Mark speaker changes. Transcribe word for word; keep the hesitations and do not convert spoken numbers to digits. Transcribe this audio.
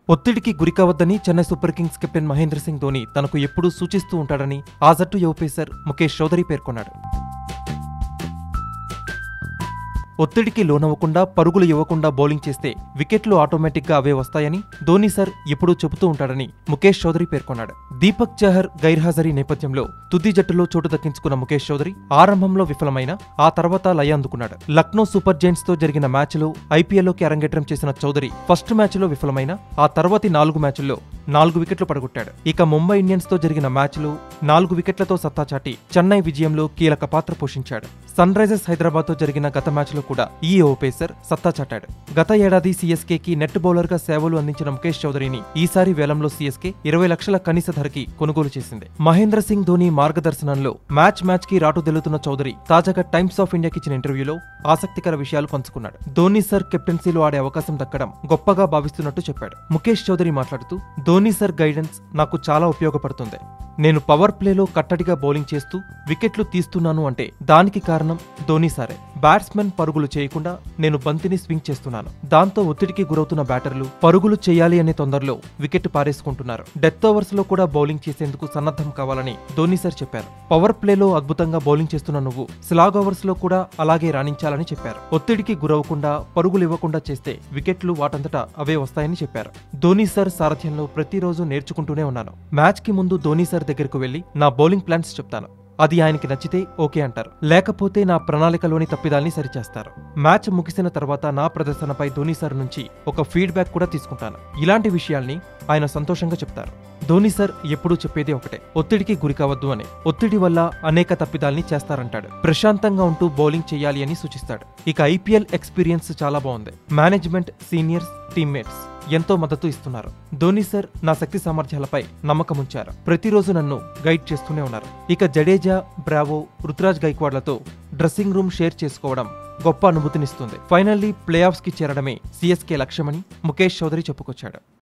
Speaker 1: ఒత్తిడికి గురికావద్దని Chennai super kings captain Mahendra Singh Dhoni తనకు ఎప్పుడూ సూచిస్తూ ఉంటాడని ఆ జట్టు యువ పేసర్ ముఖేష్ చౌదరి పేర్కొన్నాడు. ఒత్తిడికి లోనవ్వకుండా పరుగులు ఇవ్వకుండా బౌలింగ్ చేస్తే వికెట్లు ఆటోమేటిక్గా అవే వస్తాయని ధోని సర్ ఎప్పుడూ చెబుతూ ఉంటాడని ముఖేష్ చౌదరి పేర్కొన్నాడు. దీపక్ చహర్ గైర్హాజరీ నేపథ్యంలో తుది జట్టులో చోటు దక్కించుకున్న ముఖేష్ చౌదరి ఆరంభంలో విఫలమైన ఆ తర్వాత లయ అందుకున్నాడు. లక్నో సూపర్ జైంట్స్ తో జరిగిన మ్యాచ్లో ఐపీఎల్లోకి అరంగేట్రం చేసిన చౌదరి ఫస్ట్ మ్యాచ్లో విఫలమైన ఆ తర్వాతి నాలుగు మ్యాచ్ల్లో నాలుగు వికెట్లు పడగొట్టాడు. ఇక ముంబై ఇండియన్స్ తో జరిగిన మ్యాచ్లో నాలుగు వికెట్లతో సత్తా చాటి చెన్నై విజయంలో కీలక పాత్ర పోషించాడు. సన్ రైజర్స్ హైదరాబాద్ తో జరిగిన గత మ్యాచ్లో కూడా ఈ యువ పేసర్ సత్తా చాటాడు. గత ఏడాది సీఎస్కేకి నెట్ బౌలర్ గా సేవలు అందించిన ముఖేష్ చౌదరిని ఈసారి వేలంలో సీఎస్కే ఇరవై లక్షల కనీస ధరకి కొనుగోలు చేసింది. మహేంద్ర సింగ్ ధోని మార్గదర్శనంలో మ్యాచ్ మ్యాచ్ కి రాటుదెలుతున్న చౌదరి తాజాగా టైమ్స్ ఆఫ్ ఇండియాకి ఇచ్చిన ఇంటర్వ్యూలో ఆసక్తికర విషయాలు పంచుకున్నాడు. ధోని సర్ కెప్టెన్సీలో ఆడే అవకాశం దక్కడం గొప్పగా భావిస్తున్నట్టు చెప్పాడు. ముఖేష్ చౌదరి మాట్లాడుతూ, ధోని సర్ గైడెన్స్ నాకు చాలా ఉపయోగపడుతుంది. నేను పవర్ ప్లేలో కట్టడిగా బౌలింగ్ చేస్తూ వికెట్లు తీస్తున్నాను అంటే దానికి కారణం ధోని సారే. బ్యాట్స్మెన్ పరుగులు చేయకుండా నేను బంతిని స్వింగ్ చేస్తున్నాను. దాంతో ఒత్తిడికి గురవుతున్న బ్యాటర్లు పరుగులు చేయాలి అనే తొందరలో వికెట్ పారేసుకుంటున్నారు. డెత్ ఓవర్స్ లో కూడా బౌలింగ్ చేసేందుకు సన్నద్ధం కావాలని ధోని సార్ చెప్పారు. పవర్ ప్లేలో అద్భుతంగా బౌలింగ్ చేస్తున్న నువ్వు స్లాగ్ ఓవర్స్ లో కూడా అలాగే రాణించాలని చెప్పారు. ఒత్తిడికి గురవకుండా పరుగులు ఇవ్వకుండా చేస్తే వికెట్లు వాటంతటా అవే వస్తాయని చెప్పారు. ధోని సార్ సారథ్యంలో ప్రతిరోజు నేర్చుకుంటూనే ఉన్నాను. మ్యాచ్ కి ముందు ధోని సార్ దగ్గరకు వెళ్లి నా బౌలింగ్ ప్లాన్స్ చెప్తాను. అది ఆయనకి నచ్చితే ఓకే అంటారు, లేకపోతే నా ప్రణాళికలోని తప్పిదాల్ని సరిచేస్తారు. మ్యాచ్ ముగిసిన తర్వాత నా ప్రదర్శనపై ధోని సార్ నుంచి ఒక ఫీడ్బ్యాక్ కూడా తీసుకుంటాను. ఇలాంటి విషయాల్ని ఆయన సంతోషంగా చెప్తారు. ధోని సార్ ఎప్పుడూ చెప్పేది ఒకటే, ఒత్తిడికి గురికావద్దు అని. ఒత్తిడి వల్ల అనేక తప్పిదాల్ని చేస్తారంటాడు. ప్రశాంతంగా ఉంటూ బౌలింగ్ చేయాలి అని సూచిస్తాడు. ఇక ఐపీఎల్ ఎక్స్పీరియన్స్ చాలా బాగుంది. మేనేజ్మెంట్, సీనియర్స్, టీమ్మేట్స్ ఎంతో మద్దతు ఇస్తున్నారు. ధోని సార్ నా శక్తి సామర్థ్యాలపై నమ్మకం ఉంచారు. ప్రతిరోజు నన్ను గైడ్ చేస్తూనే ఉన్నారు. ఇక జడేజా, బ్రావో, రుతురాజ్ గైక్వాడ్లతో డ్రెస్సింగ్ రూమ్ షేర్ చేసుకోవడం గొప్ప అనుభూతినిస్తుంది. ఫైనల్లీ ప్లే ఆఫ్స్ కి చేరడమే సీఎస్కే లక్ష్యమని ముఖేష్ చౌదరి చెప్పుకొచ్చాడు.